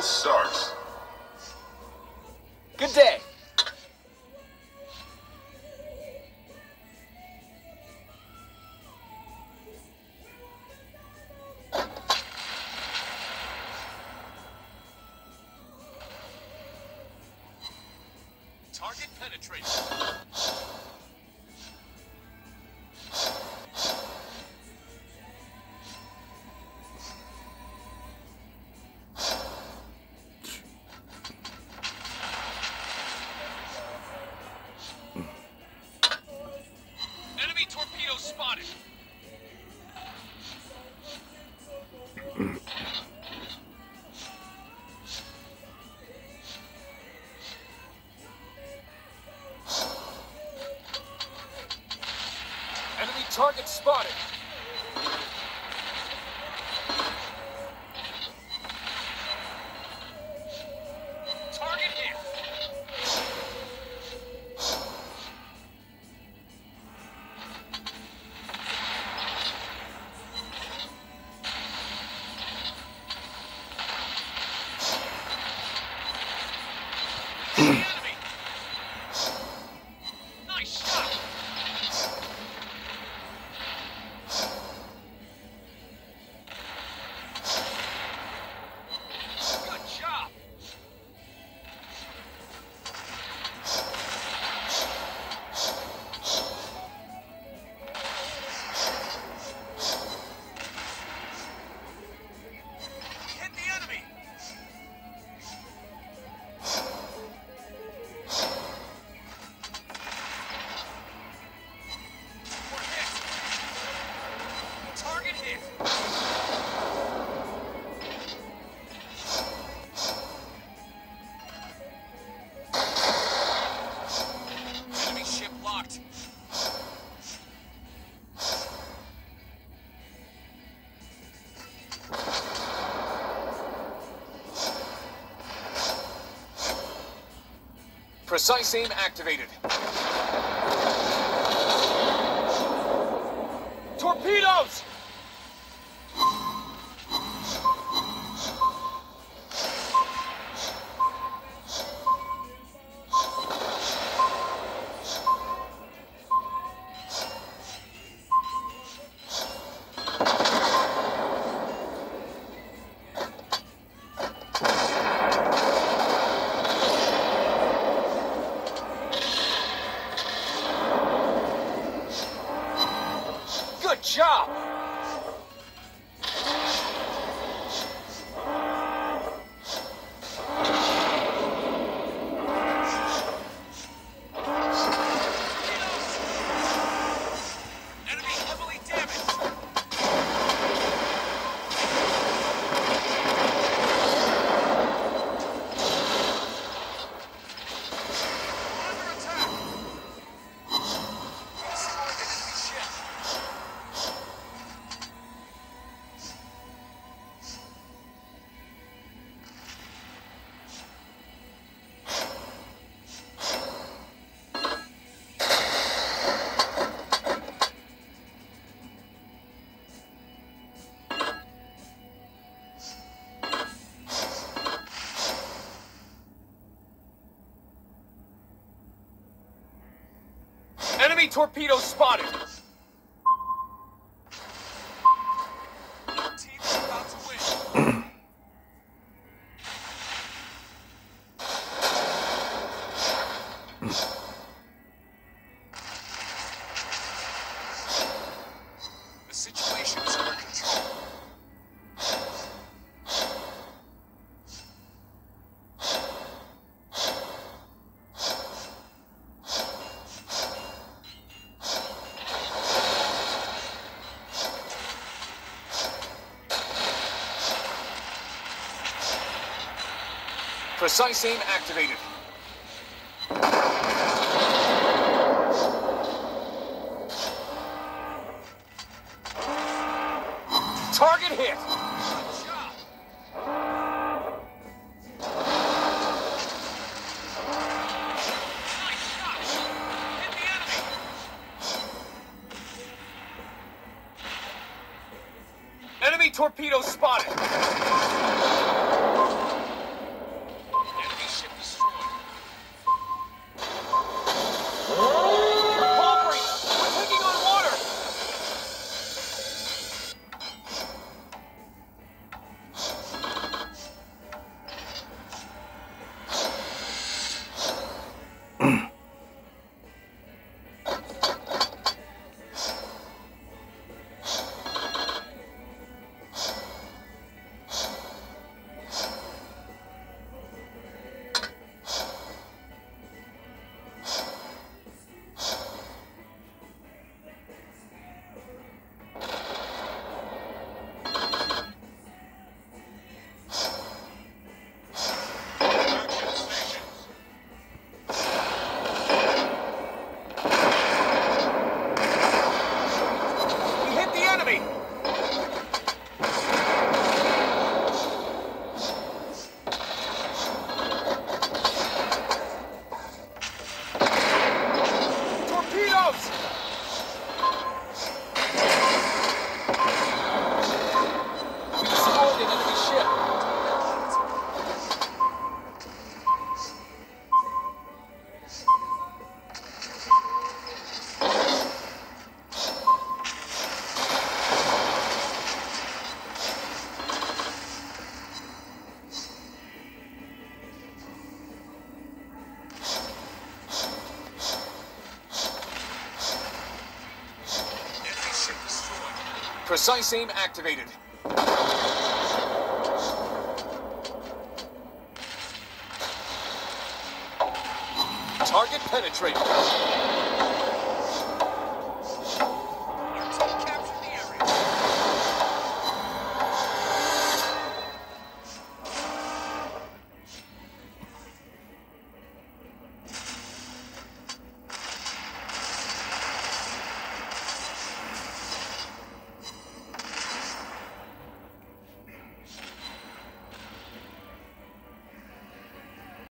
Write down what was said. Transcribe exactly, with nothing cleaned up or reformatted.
Countdown starts. Good day. Target penetrated. Enemy torpedo spotted. Enemy target spotted. Target hit. The enemy. Nice shot. Good job. Hit the enemy. We're hit. Target hit. Enemy ship locked. Precise aim activated. Torpedoes! Good job! Enemy heavily damaged. Under attack. We destroyed the enemy ship. Enemy torpedoes spotted. Your team is about to win. The situation is under control. Precise aim activated. Target hit. Good job. Nice shot. Hit the enemy. Enemy torpedoes spotted. Precise aim activated. Target penetrated.